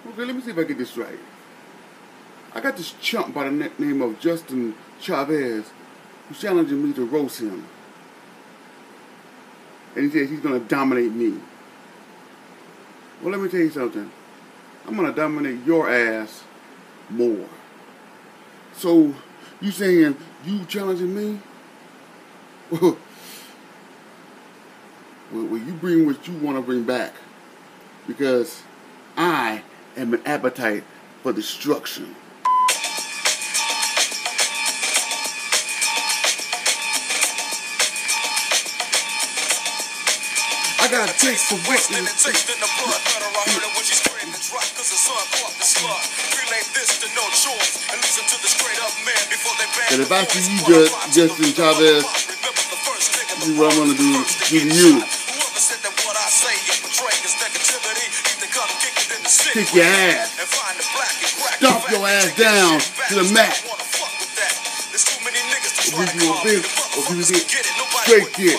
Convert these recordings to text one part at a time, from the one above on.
Okay, let me see if I get this right. I got this chump by the name of Justin Chavez who's challenging me to roast him. And he says he's going to dominate me. Well, let me tell you something. I'm going to dominate your ass more. So, you saying you challenging me? Well, you bring what you want to bring back. Because I am an appetite for destruction. I got a taste for wasting and tasting the blood. Better I heard it when she screamed and dropped cause the son caught the slut. Relay this to no choice and listen to the straight up man before they ban. And if I see you Justin Chavez, this is what I'm gonna do to you. Whoever said that what I say you portray is negativity, either come kick it in the city. Kick your ass. And find the black and crack. Stomp your ass down to the mat. There's too many niggas to try to call me. Or give you a straight kick.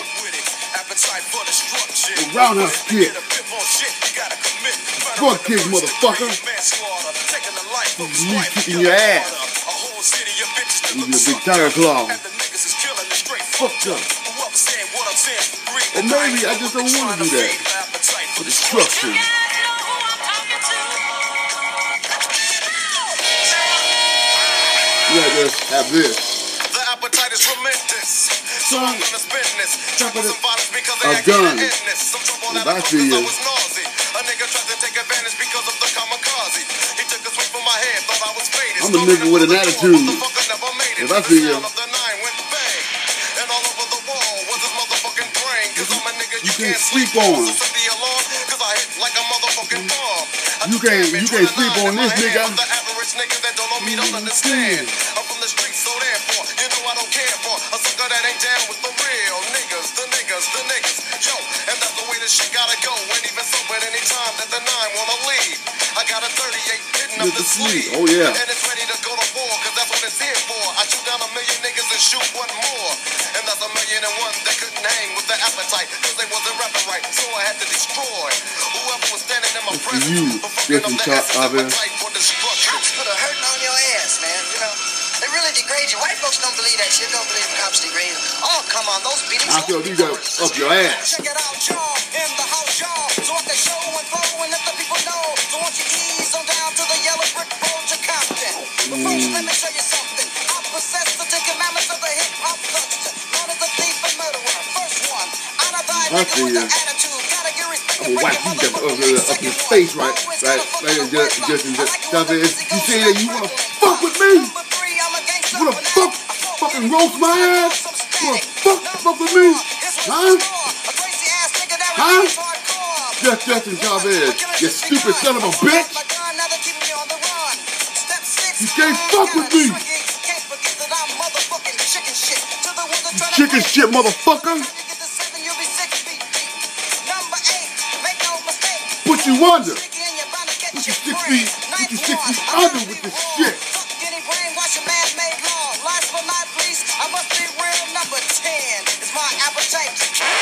Roundhouse kick. Front kick, motherfucker. You kicking your ass. With your big tiger claw. Fucked up. Or maybe I just don't want to do that. For destruction. Yeah, just have this. The appetite is tremendous. So I'm gonna spend this. Trapping some violence because they ain't getting this. Some trouble out of because I was nauseous. A nigga tried to take advantage because of the kamikaze. He took a swing from my head, thought I was faded. I'm a nigga with an attitude. If I see you. And all over the wall was his motherfucking brain. Cause I'm a nigga you can't sleep on. Cause I hit like a motherfucking bomb. You can't sleep on this nigga. The average nigga that don't know me don't understand. I'm from the streets, so therefore, you know I don't care for a sucker that ain't down with the real niggas, the niggas. Yo, and that's the way this shit gotta go. Ain't even so, but any time that the 9 wanna leave, I got a 38 hitting up the sleeve. Oh yeah. And it's ready to go to war, cause that's what it's here for. I shoot down 1 million niggas and shoot one more. And that's 1,000,001 that couldn't hang with the appetite, cause they wasn't rapping right. So I had to destroy whoever was standing in my presence. For fucking up the appetite for destruction. Put a hurting on your ass, man, you know. They really degrade you. White folks don't believe that shit. Don't believe the cops degrade you. Oh, come on, those beatings. I feel these are up your ass. Check it out, y'all, in the house, y'all. So I can show and flow and let the people know. So won't you ease on down to the yellow brick road to Compton. But first, let me show you something. I possess the 10 commandments of the hip-hop gangster. Known as a thief and murderer. First one, honor thy nigga with the attitude. Gotta get respect and break your motherfucking up your face, right? You say that you wanna fuck with me? You wanna fucking roast my ass? You wanna fuck with me? Huh? Justin Chavez, you stupid son of a bitch! You can't fuck with me! You chicken shit, motherfucker! Put you under! Put you 6 feet under with this shit! I must be real. Number 10 is my appetite.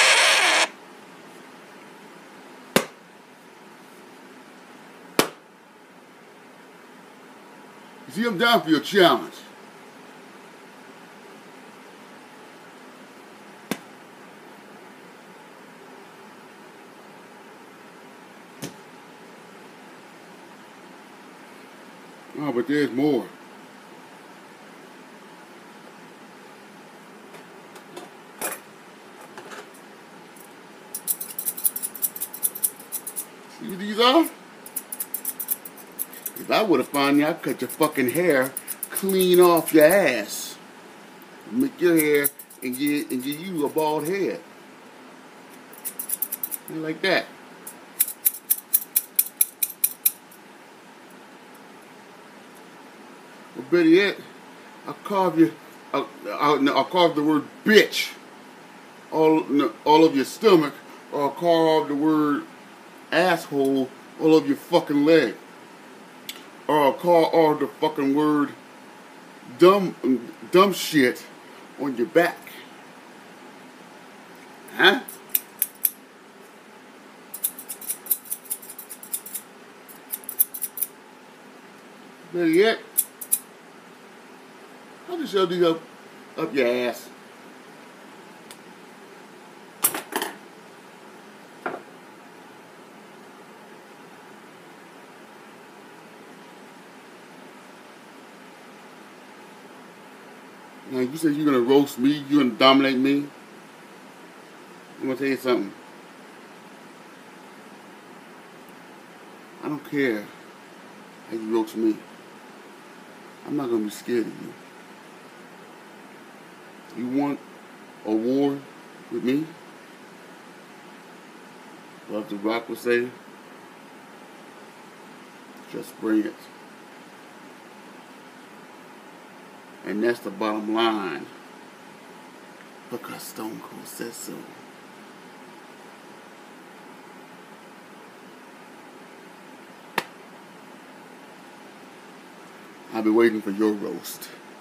You see, I'm down for your challenge. Oh, but there's more. See what these are? If I would have found you, I'd cut your fucking hair clean off your ass. Make your hair and give you a bald head. Like that. Or better yet, I'll carve the word bitch all of your stomach, or I'll carve the word asshole all over your fucking leg. Or I'll carve the fucking word dumb shit on your back. Huh? Better yet, I'll just shove these up your ass. Now, you said you're going to roast me, you're going to dominate me. I'm going to tell you something. I don't care how you roast me. I'm not going to be scared of you. You want a war with me? Love the Rock would say, just bring it. And that's the bottom line. Because Stone Cold says so. I'll be waiting for your roast.